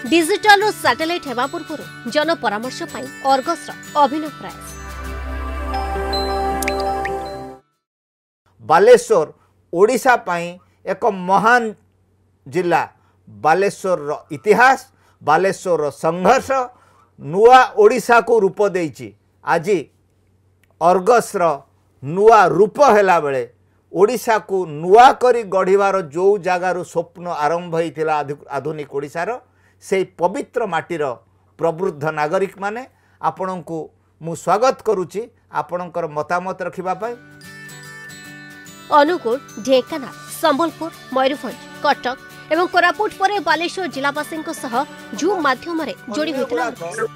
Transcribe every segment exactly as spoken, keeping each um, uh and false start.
Digital और satellite हेबा पूर्व जन परामर्श पाई अर्गस अभिनव प्रयास। बालेश्वर ओडिशा पाई एक महान जिला। बालेश्वर इतिहास, बालेश्वर संघर्ष नुआ ओडिशा को रूप देइछि। आज अर्गस नुआ रूप हैला बेले ओडिशा को नुआ करी गढ़िबार जो जगार स्वप्न आरंभ होइथिला आधुनिक ओडिशार से पवित्र माटीर प्रबुद्ध नागरिक माने आपण को मु स्वागत करुछि आपणकर मतामत रखिबा पाई। अनुगुल, ढेंकानाल, संबलपुर, मयूरभंज, कटक एवं कोरापुट परे बालेश्वर जिलावासी सह जूम माध्यम जोड़ी होइतिला।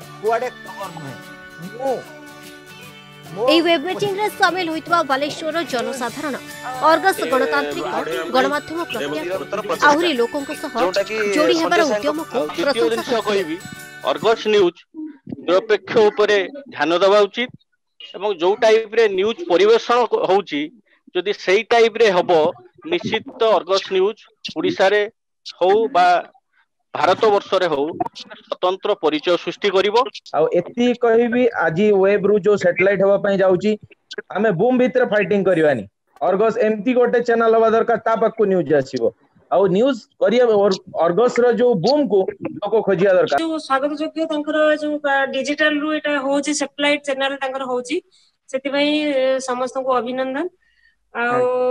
वेब मीटिंग रे शामिल होइतबा बालेश्वर जनसाधारण अर्गस गणतांत्रिक गणमाध्यम प्रक्रिया आहुरी लोकों सह जोड़ी हेबार उद्यम को प्रशंसा कहिबी। अर्गस न्यूज निरपेक्ष उपरे ध्यान देबा उचित एवं जो टाइप रे न्यूज परिवेषण होउची जदि सेही टाइप रे हबो निश्चित अर्गस न्यूज ओडिसा रे हो बा भारत वर्ष रे हो स्वतंत्र परिचय सृष्टि करिवो। आ एती कहिबी आज वेब रु जो सैटेलाइट हवा पई जाउची हमें बूम भीतर फाइटिंग करवानी। अर्गस एमती गोटे चैनल हवा दरकार ता पक्कू न्यूज आसीबो आ न्यूज करिया अर्गस रो जो बूम को लोको खोजिया दरकार। जो स्वागत योग्य तांकर जो डिजिटल रु एटा होची सैटेलाइट चैनल तांकर होची सेति पई समस्त को अभिनंदन आ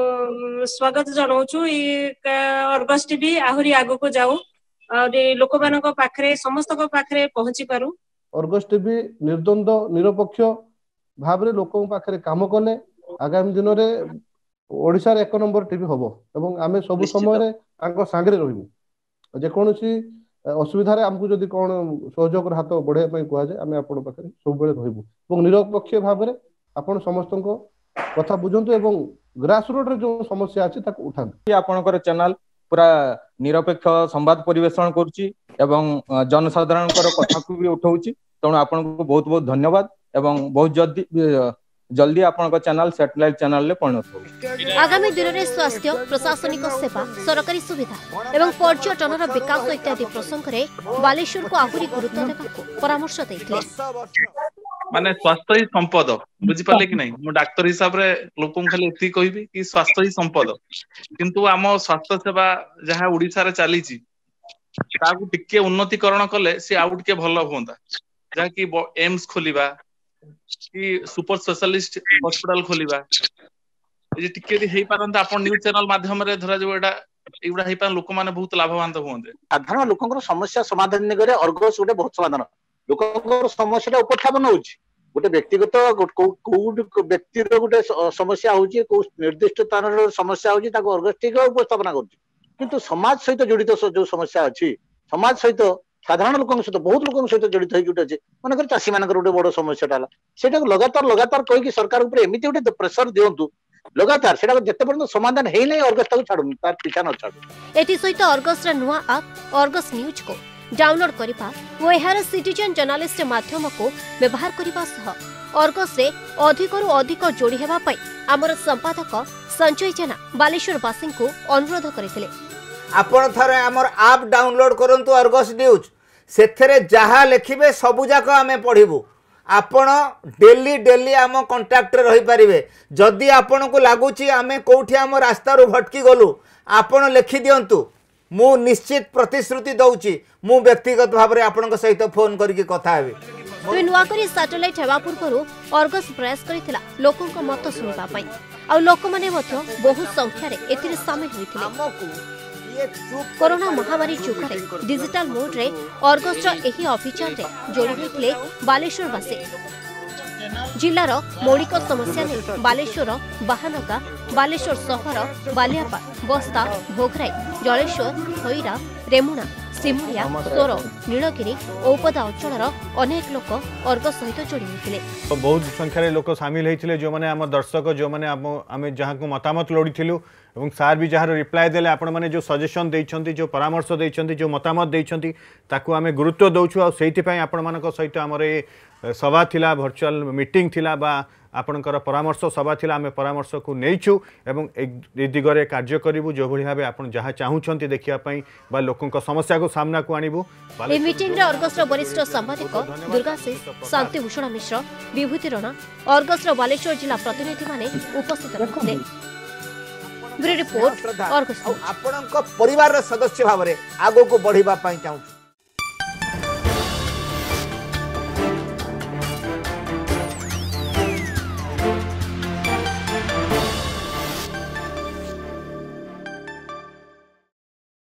स्वागत जनाउछु। ई अर्गस टीवी आहुरी आगो को जाऊ और लोक मानक पाखरे समस्त को पाखरे पहुंची पारू। अर्गस टीवी निर्द्वंद निरपेक्ष भाव रे लोक पाखरे काम कले आगामी दिन रे ओडिसा रे एक नंबर टीवी हबो एवं आमे सब समय रे तांको सांगरे रहिबो। जे कोनोसी असुविधा रे हमकु जदी कोन सहयोग हाथ बढ़े पई कुआ जे आमे आपण पाखरे सब बेले रहिबो एवं निरपेक्ष भाव रे आपण समस्त को कथा बुझंतु एवं ग्रास रूट रे जो समस्या अछि ताको उठान। आपनकर चैनल पूरा निरपेक्ष संवाद परिवेषण करुची एवं जनसाधारण कथा को भी उठाउची तेणु आपन को बहुत बहुत धन्यवाद एवं बहुत जल्दी जल्दी आपन चैनल सैटेलाइट चैनल ले परिणत हो। आगामी दिन में स्वास्थ्य प्रशासनिक सेवा सरकारी सुविधा एवं पर्यटन विकास इत्यादि प्रसंग में बालेश्वर को आहुरी गुरुत्व देवाक परामर्श देथिले। माने स्वास्थ्य ही संपद बुझी पाले कि नहीं। मु डाक्टर हिसाब रे लोकन खाली एती कहबी कि स्वास्थ्य ही संपद किंतु आम स्वास्थ्य सेवा जहाँ ओडिसा रे चली ताकू टिके उन्नतीकरण कले से आउ टिके भल होंदा जहाँ कि एम्स खोलिबा कि सुपर स्पेशलिस्ट हॉस्पिटल खोलिबा जे टिके हेई पारंता अपन न्यूज चैनल माध्यम रे धरा जो एडा एगुडा हेई पान लोक माने बहुत लाभवान होंदे। साधारण लोकंकर समस्या समाधान निगरे अर्गस गोटे बहुत समाधान लोकंकर समस्या उपस्थापन होउची। गोटे व्यक्तिगत व्यक्ति गोटे समस्या होउची को निर्दिष्ट स्थान समस्या होउची ताको अर्गस ठीक उपस्थापन करूची किंतु समाज सहित जड़ित जो समस्या अछि समाज सहित साधारण लोक सहित बहुत लोक सहित जड़ित होई गुटे मानकर चाषी मानकर गोटे बड़ समस्या टाला सेटा लगातार लगातार कहि कि सरकार ऊपर एमिति गोटे प्रेशर दियंतु लगातार सेटा जते पर्यंत समाधान हेई नै अर्गस ताको छाडू तार पीछा न छाडू। एटी सहित अर्गस रा नुवा ऐप अर्गस न्यूज को डाउनलोड करिबा ओ एहार सिटीजन जर्नलिस्ट माध्यम को व्यवहार करिबा सह अर्गस रे अधिक रु अधिक जोड़ी हेबा पई हमर संपादक संजय जेना बालेश्वर वासी को अनुरोध करथिले। आपण थरे हमर ऐप डाउनलोड करंतु अर्गस न्यूज सेथरे जहा लिखिबे सबु जाक आमे पढिबु। आपण डेली डेली आम कांटेक्ट रे रहि परिबे। जदी आपण को लागुची आमे कोठी हम रास्ता रु भटकी गलु आपण लिखि दियंतु मु निश्चित प्रतिश्रुति दउची मु व्यक्तिगत भाव रे आपण सहित फोन करके कथा हेबे। तो नुआ करी सैटेलाइट हेबा पूर्व अर्गस प्रयास करिथिला लोकों को मत सुनिबा पई आ लोक माने मध्य बहु संख्या रे एथिरे शामिल होइथिले। कोरोना महामारी चुकारे डिजिटल मोड रे अर्गस एही अभियान रे जोड़ी होइथिले बालेश्वर वासी। जिलार मौलिक समस्या ने बालेश्वर बाहानगा बालेश्वर सहर बालियापा बस्ता भोगराई जलेश्वर खईरा रेमुणा सिमुलिया सोर नीलगिरी औपदा अंचल अनेक लोक अर्गस सहित जोड़ी होते। बहुत संख्यार लोक सामिल होते जो मैंने आम दर्शक जो मैंने आम जहाँ को मतामत लोड़ी ଏବଂ ସାର୍ ବି ଯାହାର ରିପ୍ଲାଏ ଦେଲେ ଆପଣମାନେ ଯେଉଁ ସଜେସନ୍ ଦେଇଛନ୍ତି ଯେଉଁ ପରାମର୍ଶ ଦେଇଛନ୍ତି ଯେଉଁ ମତାମତ ଦେଇଛନ୍ତି ତାକୁ ଆମେ ଗୁରୁତ୍ୱ ଦେଉଛୁ ଆଉ ସେଇଥିପାଇଁ ଆପଣମାନଙ୍କ ସହିତ ଆମର ଏ ସଭା ଥିଲା ଭର୍ଚୁଆଲ ମିଟିଂ ଥିଲା ବା ଆପଣଙ୍କର ପରାମର୍ଶ ସଭା ଥିଲା ଆମେ ପରାମର୍ଶକୁ ନେଇଛୁ ଏବଂ ଏ ଦିଗରେ କାର୍ଯ୍ୟ କରିବୁ ଯେଉଁଭଳି ଭାବେ ଆପଣ ଯାହା ଚାହୁଁଛନ୍ତି ଦେଖିବା ପାଇଁ ବା ଲୋକଙ୍କ ସମସ୍ୟାକୁ ସାମ୍ନାକୁ ଆଣିବୁ। ଏହି ମିଟିଂରେ ଅର୍ଗସର ବରିଷ୍ଠ ସାମ୍ବାଦିକ ଦୁର୍ଗାଶିଷ ଶାନ୍ତିଭୂଷଣ ମିଶ୍ର ବିଭୂତି ରଣା ଅର୍ଗସର ବାଲେଶ୍ୱର ଜିଲ୍ଲା ପ୍ରତିନିଧିମାନେ ଉପସ୍ଥିତ ରହିଥିଲେ। ଆପଣଙ୍କ ପରିବାରର ସଦସ୍ୟ ଭାବରେ ଆଗକୁ ବଢିବା ପାଇଁ ଚାହୁଁଛୁ।